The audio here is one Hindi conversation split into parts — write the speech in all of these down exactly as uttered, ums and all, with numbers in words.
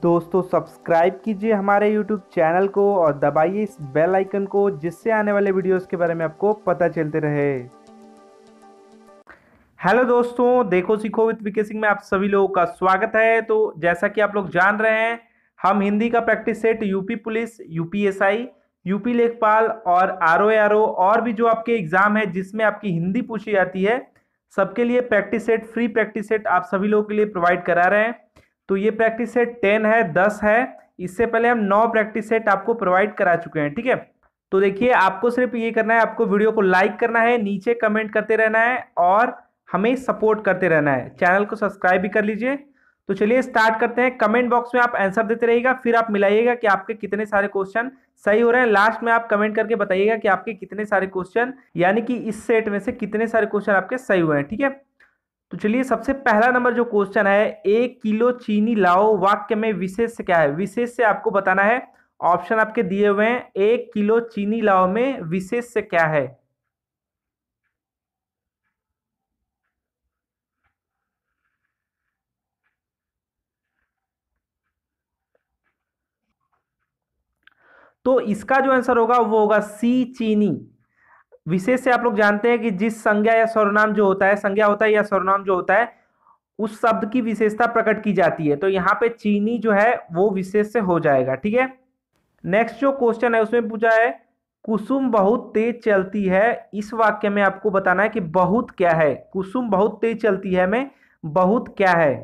दोस्तों सब्सक्राइब कीजिए हमारे यूट्यूब चैनल को और दबाइए इस बेल आइकन को, जिससे आने वाले वीडियोस के बारे में आपको पता चलते रहे। हेलो दोस्तों, देखो सीखो विद विके सिंह में आप सभी लोगों का स्वागत है। तो जैसा कि आप लोग जान रहे हैं, हम हिंदी का practice set UP police, UPSI, UP लेखपाल और आरओ आरओ और भी जो आपके एग्जाम है जिसमें आपकी हिंदी पूछी जाती है, सबके लिए practice set, free practice set आप सभी लोगों के लिए प्रोवाइड करा रहे हैं। तो ये प्रैक्टिस सेट टेन है, दस है। इससे पहले हम नौ प्रैक्टिस सेट आपको प्रोवाइड करा चुके हैं, ठीक है। तो देखिए, आपको सिर्फ ये करना है, आपको वीडियो को लाइक करना है, नीचे कमेंट करते रहना है और हमें सपोर्ट करते रहना है। चैनल को सब्सक्राइब भी कर लीजिए। तो चलिए स्टार्ट करते हैं। कमेंट बॉक्स में आप आंसर देते रहिएगा, फिर आप मिलाइएगा कि आपके कितने सारे क्वेश्चन सही हो रहे हैं। लास्ट में आप कमेंट करके बताइएगा कि आपके कितने सारे क्वेश्चन, यानी कि इस सेट में से कितने सारे क्वेश्चन आपके सही हुए हैं, ठीक है। तो चलिए, सबसे पहला नंबर जो क्वेश्चन है, एक किलो चीनी लाओ, वाक्य में विशेष क्या है? विशेष से आपको बताना है। ऑप्शन आपके दिए हुए हैं, एक किलो चीनी लाओ में विशेष से क्या है? तो इसका जो आंसर होगा वो होगा सी, चीनी। विशेष से आप लोग जानते हैं कि जिस संज्ञा या सर्वनाम जो होता है, संज्ञा होता है या सर्वनाम जो होता है, उस शब्द की विशेषता प्रकट की जाती है। तो यहाँ पे चीनी जो है वो विशेष से हो जाएगा, ठीक है। नेक्स्ट जो क्वेश्चन है उसमें पूछा है, कुसुम बहुत तेज चलती है। इस वाक्य में आपको बताना है कि बहुत क्या है। कुसुम बहुत तेज चलती है में बहुत क्या है?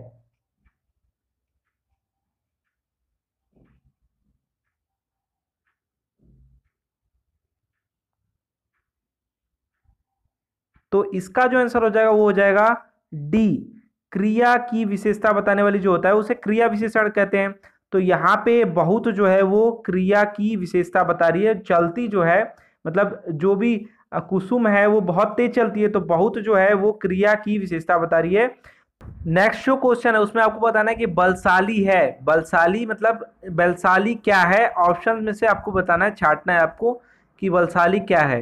तो इसका जो आंसर हो जाएगा वो हो जाएगा डी, क्रिया की विशेषता बताने वाली जो होता है उसे क्रिया विशेषण कहते हैं। तो यहाँ पे बहुत जो है वो क्रिया की विशेषता बता रही है। चलती जो है, मतलब जो भी कुसुम है वो बहुत तेज चलती है, तो बहुत जो है वो क्रिया की विशेषता बता रही है। नेक्स्ट जो क्वेश्चन है उसमें आपको बताना है कि बलशाली है। बलशाली मतलब बलशाली क्या है? ऑप्शन में से आपको बताना है, छांटना है आपको कि बलशाली क्या है।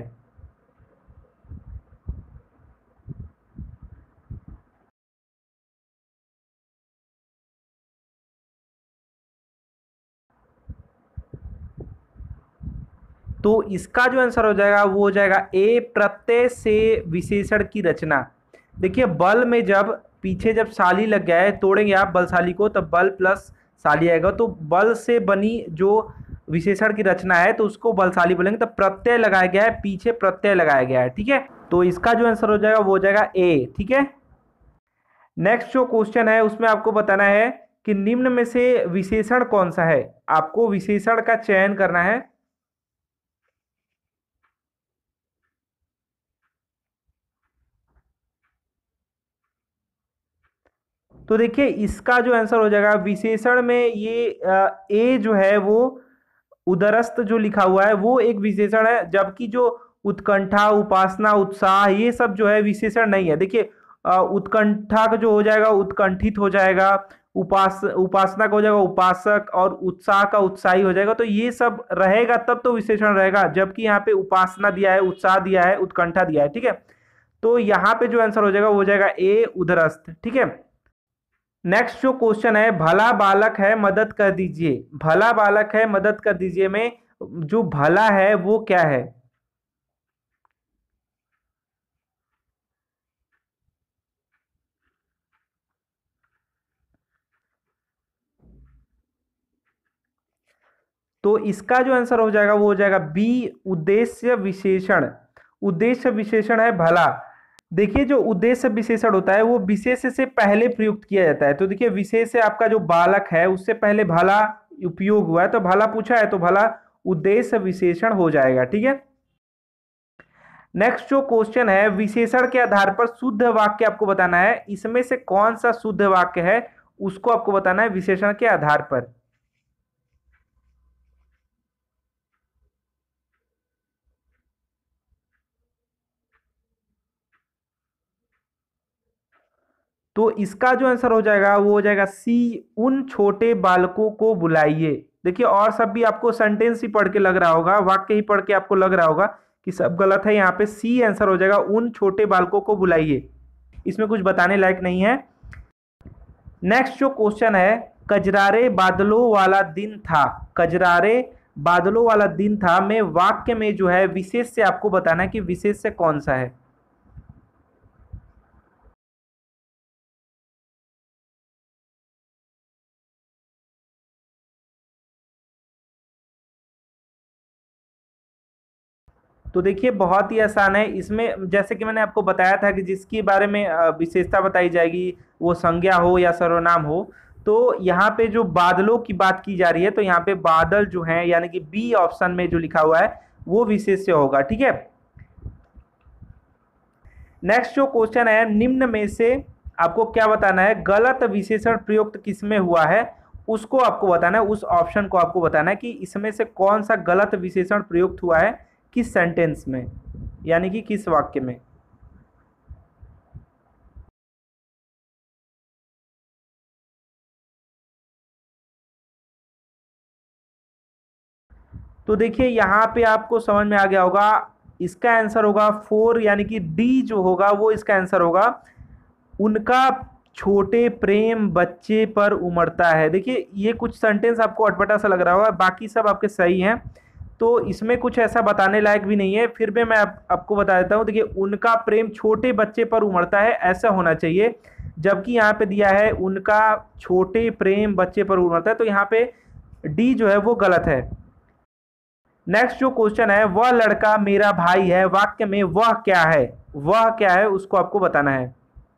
तो इसका जो आंसर हो जाएगा वो हो जाएगा ए, प्रत्यय से विशेषण की रचना। देखिए, बल में जब पीछे जब शाली लग गया है, तोड़ेंगे आप बलशाली को, तब बल प्लस शाली आएगा। तो बल से बनी जो विशेषण की रचना है तो उसको बलशाली बोलेंगे। तब प्रत्यय लगाया गया है, पीछे प्रत्यय लगाया गया है, ठीक है। तो इसका जो आंसर हो जाएगा वो हो जाएगा ए, ठीक है। नेक्स्ट जो क्वेश्चन है उसमें आपको बताना है कि निम्न में से विशेषण कौन सा है। आपको विशेषण का चयन करना है। तो देखिए, इसका जो आंसर हो जाएगा विशेषण में ये अ, ए जो है वो उदरस्त जो लिखा हुआ है वो एक विशेषण है, जबकि जो उत्कंठा, उपासना, उत्साह, ये सब जो है विशेषण नहीं है। देखिए, अ, उत्कंठा का जो हो जाएगा उत्कंठित हो जाएगा, उपास उपासना का हो जाएगा उपासक, और उत्साह का उत्साही हो जाएगा। तो ये सब रहेगा तब तो विशेषण रहेगा, जबकि यहाँ पे उपासना दिया है, उत्साह दिया है, उत्कंठा दिया है, ठीक है। तो यहाँ पे जो आंसर हो जाएगा वो हो जाएगा ए, उदरस्त, ठीक है। नेक्स्ट जो क्वेश्चन है, भला बालक है मदद कर दीजिए। भला बालक है मदद कर दीजिए में जो भला है वो क्या है? तो इसका जो आंसर हो जाएगा वो हो जाएगा बी, उद्देश्य विशेषण। उद्देश्य विशेषण है भला। देखिए, जो उद्देश्य विशेषण होता है वो विशेष से पहले प्रयुक्त किया जाता है। तो देखिए, विशेष से आपका जो बालक है उससे पहले भला उपयोग हुआ है, तो भला पूछा है तो भला उद्देश्य विशेषण हो जाएगा, ठीक है। नेक्स्ट जो क्वेश्चन है, विशेषण के आधार पर शुद्ध वाक्य आपको बताना है। इसमें से कौन सा शुद्ध वाक्य है उसको आपको बताना है विशेषण के आधार पर। तो इसका जो आंसर हो जाएगा वो हो जाएगा सी, उन छोटे बालकों को बुलाइए। देखिए, और सब भी आपको सेंटेंस ही पढ़ के लग रहा होगा, वाक्य ही पढ़ के आपको लग रहा होगा कि सब गलत है। यहाँ पे सी आंसर हो जाएगा, उन छोटे बालकों को बुलाइए। इसमें कुछ बताने लायक नहीं है। नेक्स्ट जो क्वेश्चन है, कजरारे बादलों वाला दिन था, कजरारे बादलों वाला दिन था में वाक्य में जो है विशेष से आपको बताना है कि विशेष से कौन सा है। तो देखिए बहुत ही आसान है इसमें, जैसे कि मैंने आपको बताया था कि जिसके बारे में अ, विशेषता बताई जाएगी वो संज्ञा हो या सर्वनाम हो। तो यहाँ पे जो बादलों की बात की जा रही है तो यहाँ पे बादल जो है यानी कि बी ऑप्शन में जो लिखा हुआ है वो विशेष से होगा, ठीक है। नेक्स्ट जो क्वेश्चन है, निम्न में से आपको क्या बताना है, गलत विशेषण प्रयुक्त किसमें हुआ है उसको आपको बताना है, उस ऑप्शन को आपको बताना है कि इसमें से कौन सा गलत विशेषण प्रयुक्त हुआ है किस सेंटेंस में, यानी कि किस वाक्य में। तो देखिए यहाँ पे आपको समझ में आ गया होगा, इसका आंसर होगा फोर, यानी कि डी जो होगा वो इसका आंसर होगा। उनका छोटे प्रेम बच्चे पर उमड़ता है। देखिए ये कुछ सेंटेंस आपको अटपटा सा लग रहा होगा, बाकी सब आपके सही हैं, तो इसमें कुछ ऐसा बताने लायक भी नहीं है, फिर भी मैं आप, आपको बता देता हूँ। देखिए उनका प्रेम छोटे बच्चे पर उमड़ता है ऐसा होना चाहिए, जबकि यहाँ पे दिया है उनका छोटे प्रेम बच्चे पर उमड़ता है, तो यहाँ पे डी जो है वो गलत है। नेक्स्ट जो क्वेश्चन है, वह लड़का मेरा भाई है, वाक्य में वह क्या है, वह क्या है उसको आपको बताना है।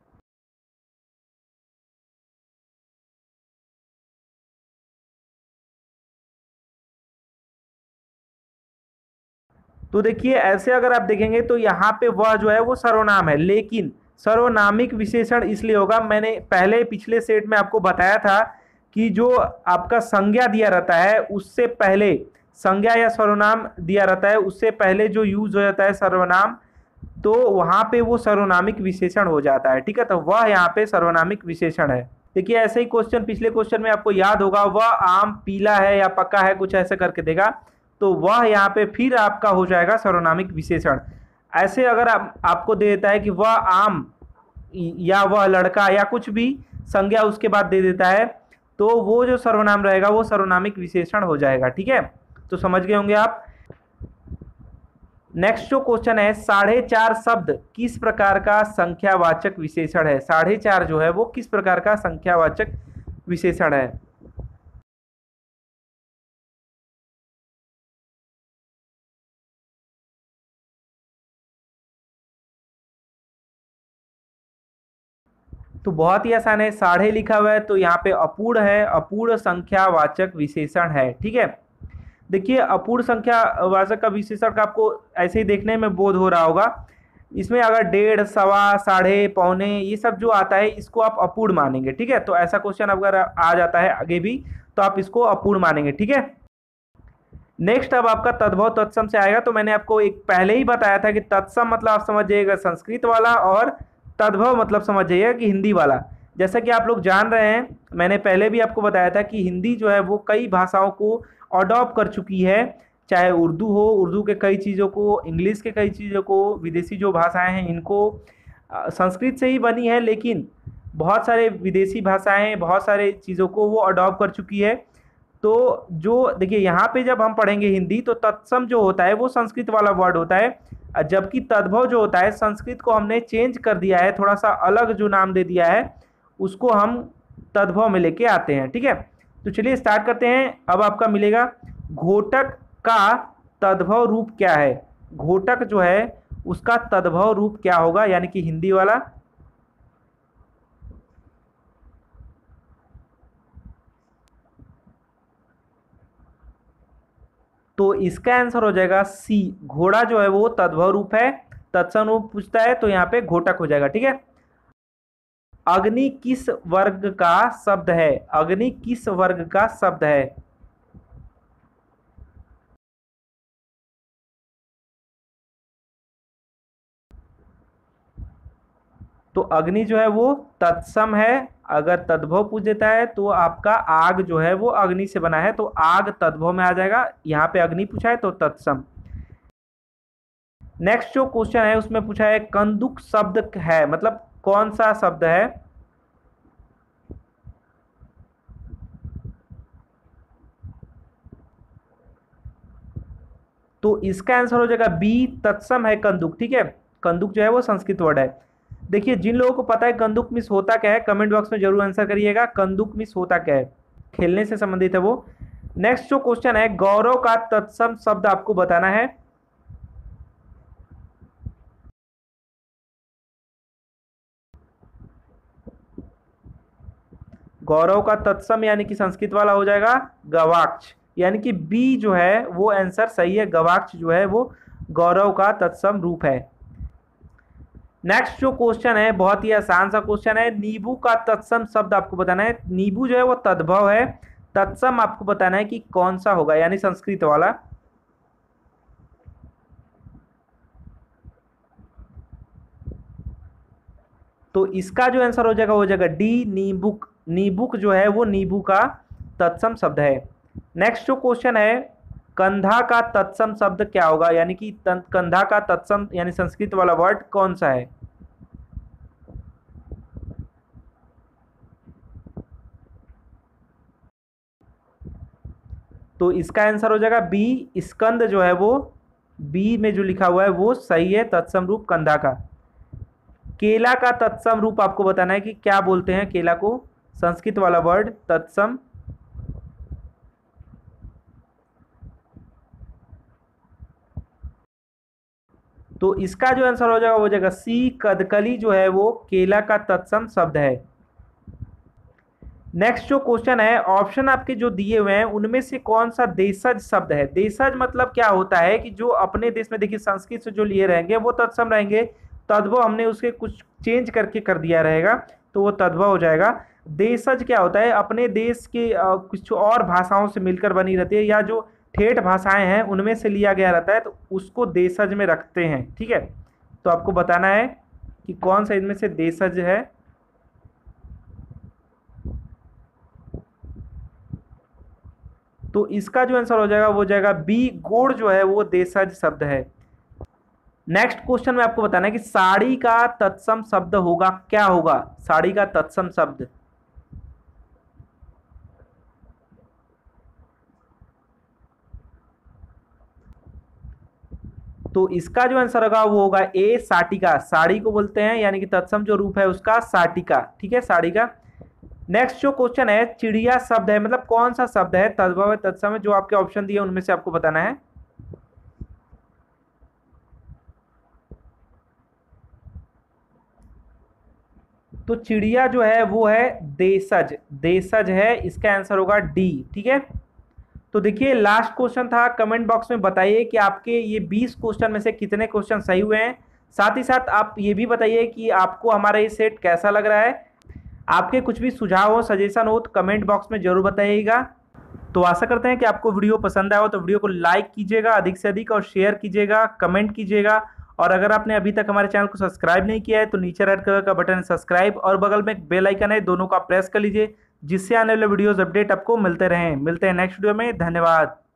तो देखिए ऐसे अगर आप देखेंगे तो यहाँ पे वह जो है वो सर्वनाम है, लेकिन सर्वनामिक विशेषण इसलिए होगा, मैंने पहले पिछले सेट में आपको बताया था कि जो आपका संज्ञा दिया रहता है उससे पहले, संज्ञा या सर्वनाम दिया रहता है उससे पहले जो यूज हो जाता है सर्वनाम, तो वहां पे वो सर्वनामिक विशेषण हो जाता है, ठीक है। तो वह यहाँ पे सर्वनामिक विशेषण है। देखिए ऐसे ही क्वेश्चन पिछले क्वेश्चन में आपको याद होगा, वह आम पीला है या पक्का है, कुछ ऐसे करके देगा, तो वह यहाँ पे फिर आपका हो जाएगा सर्वनामिक विशेषण। ऐसे अगर आप, आपको दे देता है कि वह आम या वह लड़का या कुछ भी संज्ञा उसके बाद दे देता है, तो वो जो सर्वनाम रहेगा वो सर्वनामिक विशेषण हो जाएगा, ठीक है। तो समझ गए होंगे आप। नेक्स्ट जो क्वेश्चन है, साढ़े चार शब्द किस प्रकार का संख्यावाचक विशेषण है, साढ़े चार जो है वो किस प्रकार का संख्यावाचक विशेषण है। तो बहुत ही आसान है, साढ़े लिखा हुआ है तो यहाँ पे अपूर्ण है, अपूर्ण संख्यावाचक विशेषण है, ठीक है। देखिए अपूर्ण संख्यावाचक का विशेषण का आपको ऐसे ही देखने में बोध हो रहा होगा, इसमें अगर डेढ़, सवा, साढ़े, पौने ये सब जो आता है इसको आप अपूर्ण मानेंगे, ठीक है। तो ऐसा क्वेश्चन अगर आ जाता है आगे भी तो आप इसको अपूर्ण मानेंगे, ठीक है। नेक्स्ट अब आपका तद्भव तत्सम से आएगा, तो मैंने आपको एक पहले ही बताया था कि तत्सम मतलब आप समझ जाइएगा संस्कृत वाला, और तद्भव मतलब समझ जाइएगा कि हिंदी वाला। जैसा कि आप लोग जान रहे हैं, मैंने पहले भी आपको बताया था कि हिंदी जो है वो कई भाषाओं को अडॉप्ट कर चुकी है, चाहे उर्दू हो, उर्दू के कई चीज़ों को, इंग्लिश के कई चीज़ों को, विदेशी जो भाषाएं हैं इनको, संस्कृत से ही बनी है लेकिन बहुत सारे विदेशी भाषाएं बहुत सारे चीज़ों को वो अडॉप्ट कर चुकी है। तो जो देखिए यहाँ पे जब हम पढ़ेंगे हिंदी तो तत्सम जो होता है वो संस्कृत वाला वर्ड होता है, जबकि तद्भव जो होता है संस्कृत को हमने चेंज कर दिया है, थोड़ा सा अलग जो नाम दे दिया है उसको हम तद्भव में लेके आते हैं, ठीक है। तो चलिए स्टार्ट करते हैं। अब आपका मिलेगा घोटक का तद्भव रूप क्या है, घोटक जो है उसका तद्भव रूप क्या होगा, यानी कि हिंदी वाला। तो इसका आंसर हो जाएगा सी, घोड़ा जो है वो तद्भव रूप है, तत्सम रूप पूछता है तो यहाँ पे घोटक हो जाएगा, ठीक है। अग्नि किस वर्ग का शब्द है, अग्नि किस वर्ग का शब्द है। तो अग्नि जो है वो तत्सम है, अगर तद्भव पूछ देता है तो आपका आग जो है वो अग्नि से बना है, तो आग तद्भव में आ जाएगा, यहाँ पे अग्नि पूछा है तो तत्सम। नेक्स्ट जो क्वेश्चन है उसमें पूछा है कंदुक शब्द है, मतलब कौन सा शब्द है। तो इसका आंसर हो जाएगा बी, तत्सम है कंदुक। ठीक है, कंदुक जो है वो संस्कृत वर्ड है। देखिए, जिन लोगों को पता है कंदुक मिस होता क्या है, कमेंट बॉक्स में जरूर आंसर करिएगा, कंदुक मिस होता क्या है, खेलने से संबंधित है वो। नेक्स्ट जो क्वेश्चन है, गौरव का तत्सम शब्द आपको बताना है। गौरव का तत्सम यानी कि संस्कृत वाला हो जाएगा गवाक्ष, यानी कि बी जो है वो आंसर सही है, गवाक्ष जो है वो गौरव का तत्सम रूप है। नेक्स्ट जो क्वेश्चन है बहुत ही आसान सा क्वेश्चन है, नींबू का तत्सम शब्द आपको बताना है। नींबू जो है वो तद्भव है, तत्सम आपको बताना है कि कौन सा होगा, यानी संस्कृत वाला। तो इसका जो आंसर हो जाएगा हो जाएगा डी, नींबुक। नींबुक जो है वो नींबू का तत्सम शब्द है। नेक्स्ट जो क्वेश्चन है, कंधा का तत्सम शब्द क्या होगा, यानी कि कंधा का तत्सम यानी संस्कृत वाला वर्ड कौन सा है। तो इसका आंसर हो जाएगा बी, स्कंद जो है वो बी में जो लिखा हुआ है वो सही है, तत्सम रूप कंधा का। केला का तत्सम रूप आपको बताना है कि क्या बोलते हैं केला को, संस्कृत वाला वर्ड तत्सम। तो इसका जो आंसर हो जाएगा हो जाएगा सी, कदकली जो है वो केला का तत्सम शब्द है। नेक्स्ट जो क्वेश्चन है, ऑप्शन आपके जो दिए हुए हैं उनमें से कौन सा देशज शब्द है। देशज मतलब क्या होता है कि जो अपने देश में, देखिए संस्कृत से जो लिए रहेंगे वो तत्सम रहेंगे, तद्भव हमने उसके कुछ चेंज करके कर दिया रहेगा तो वो तद्भव हो जाएगा। देशज क्या होता है, अपने देश के अ, कुछ और भाषाओं से मिलकर बनी रहती है, या जो ठेठ भाषाएं हैं उनमें से लिया गया रहता है तो उसको देशज में रखते हैं। ठीक है, तो आपको बताना है कि कौन सा इनमें से देशज है। तो इसका जो आंसर हो जाएगा वो जाएगा बी, गुड़ जो है वो देशज शब्द है। नेक्स्ट क्वेश्चन में आपको बताना है कि साड़ी का तत्सम शब्द होगा क्या होगा, साड़ी का तत्सम शब्द। तो इसका जो आंसर होगा वो होगा ए, साटिका। साड़ी को बोलते हैं, यानी कि तत्सम जो रूप है उसका साटिका। ठीक है, साड़ी का। नेक्स्ट जो क्वेश्चन है, चिड़िया शब्द है, मतलब कौन सा शब्द है, तद्भव है तत्सम है, जो आपके ऑप्शन दिए उनमें से आपको बताना है। तो चिड़िया जो है वो है देशज, देशज है, इसका आंसर होगा डी। ठीक है, तो देखिए लास्ट क्वेश्चन था, कमेंट बॉक्स में बताइए कि आपके ये बीस क्वेश्चन में से कितने क्वेश्चन सही हुए हैं। साथ ही साथ आप ये भी बताइए कि आपको हमारा ये सेट कैसा लग रहा है। आपके कुछ भी सुझाव हो, सजेशन हो तो कमेंट बॉक्स में जरूर बताइएगा। तो आशा करते हैं कि आपको वीडियो पसंद आया हो, तो वीडियो को लाइक कीजिएगा अधिक से अधिक और शेयर कीजिएगा, कमेंट कीजिएगा। और अगर आपने अभी तक हमारे चैनल को सब्सक्राइब नहीं किया है तो नीचे रेड कलर का बटन है सब्सक्राइब, और बगल में एक बेल आइकन है, दोनों का प्रेस कर लीजिए, जिससे आने वाले वीडियोस अपडेट आपको मिलते रहें। मिलते हैं नेक्स्ट वीडियो में, धन्यवाद।